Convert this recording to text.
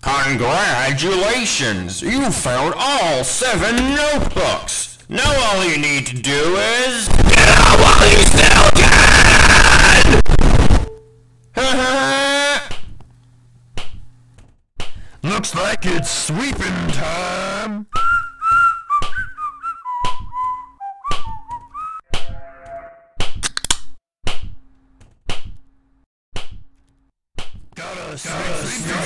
Congratulations! You found all 7 notebooks! Now all you need to do is... Get out while you still can! Looks like it's sweeping time! Gotta sweep